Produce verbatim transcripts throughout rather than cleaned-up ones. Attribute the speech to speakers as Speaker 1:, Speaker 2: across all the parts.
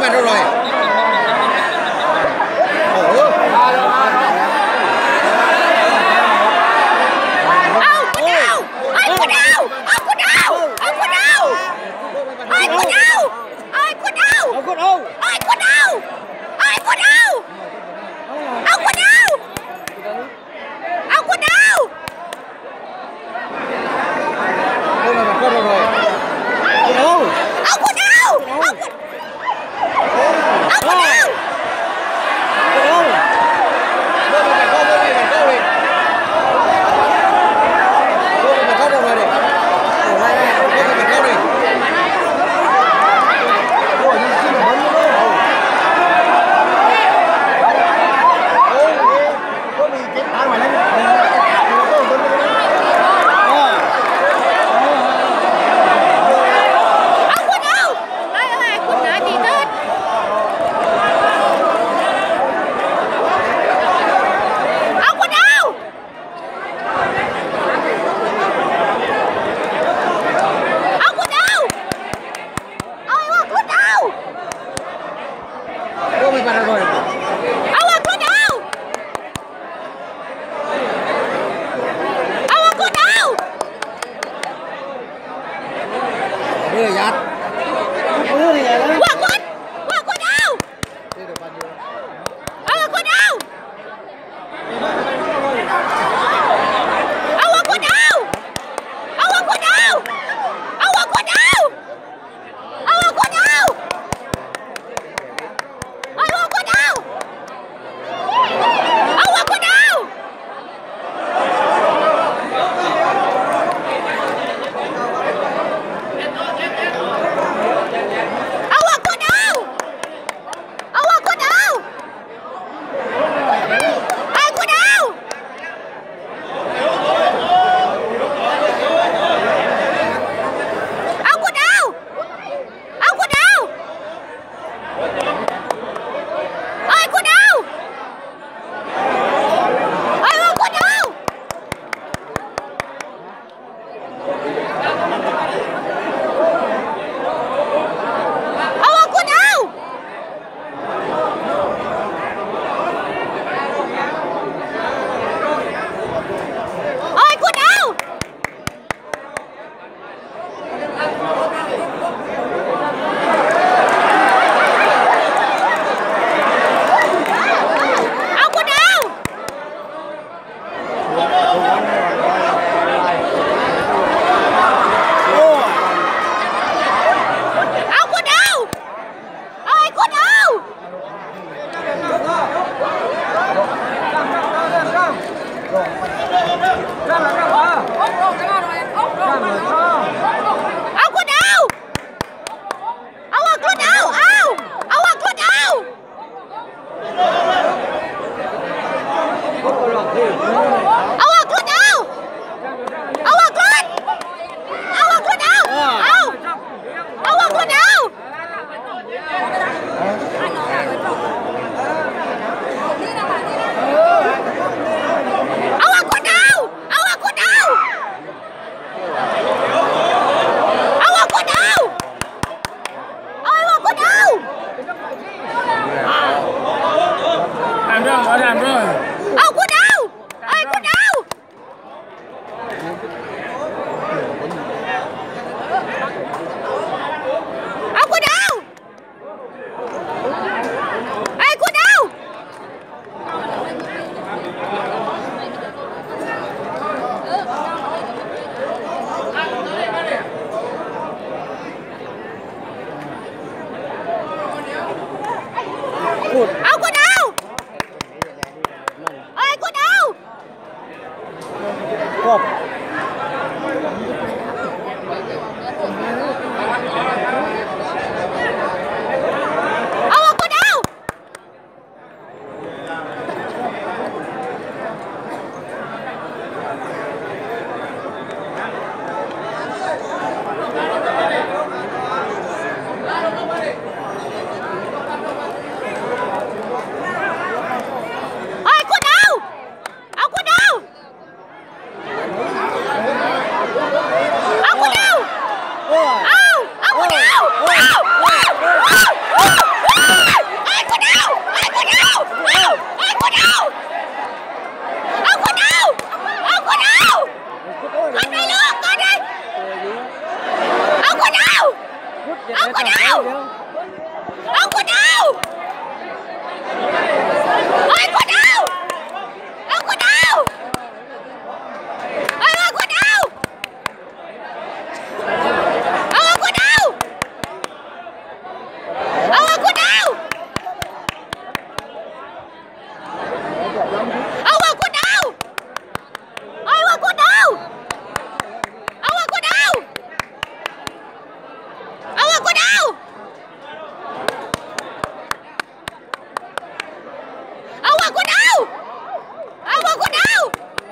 Speaker 1: bạn đâu rồi? Ông có đâu? Ông có đâu? Ôi có đâu? Ông có đâu? Ôi ông có đâu? Ông không có đâu? Ông không có đâu? Ông không có đâu? Ông không có đâu? Ông không có đâu? Ông không có đâu? Ông không có đâu? Ông không có đâu?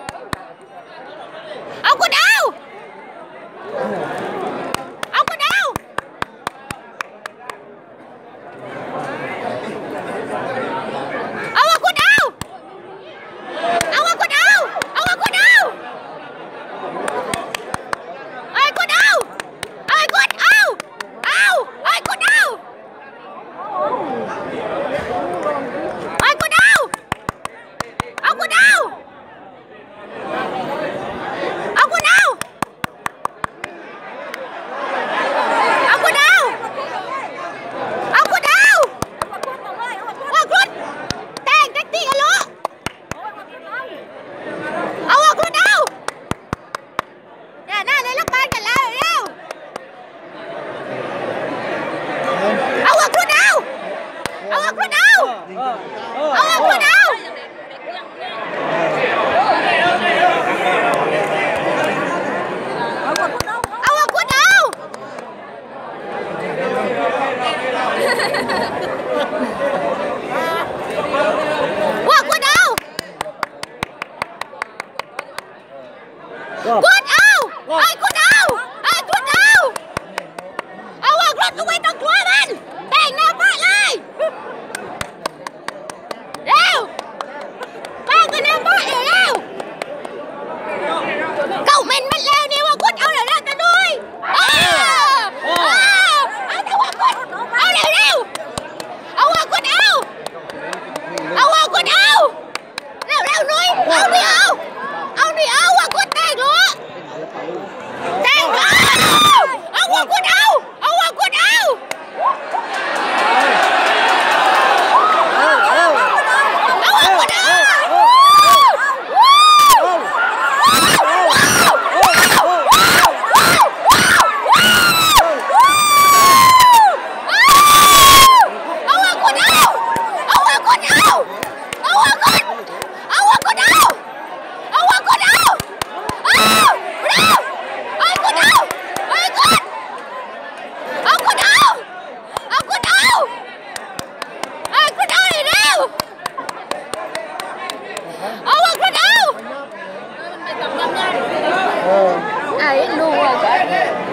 Speaker 1: Ông có đâu? Ông có đâu? Ông không có đâu? Ông không có đâu? Ông không có đâu? Ai có đâu? Ai có đâu? Đâu? Ai có đâu? Ai có đâu? Ông có đâu? Ông có đâu? Ông có đâu? Ông có đâu? Ông có tang cái tiếng alo. Ông có đâu? Nè nè lấy lắc ban cả lại rồi đâu? Ông có đâu? Ông có đâu? Ông có đâu? Ông không có đâu? Quất có đâu? Quất đâu? Ai có đâu? Ai có đâu? Ông không có cái quên trong chúa mình. Đèn nào phát lại. Đâu? Ba người nào phát rồi đâu? Cậu mình mất leo nếu mà quất ông là ra ta nuôi. À! À! Ông đâu có quất. Ông đâu đâu? Ông không có đâu? Ông không có đâu? Đâu đâu nuôi? Ông đi đâu? Ông đi đâu? Ông quất tang nữa. Tang nữa. Ông không có đâu? Ông không có đâu? Ông không có đâu? Ai luôn rồi.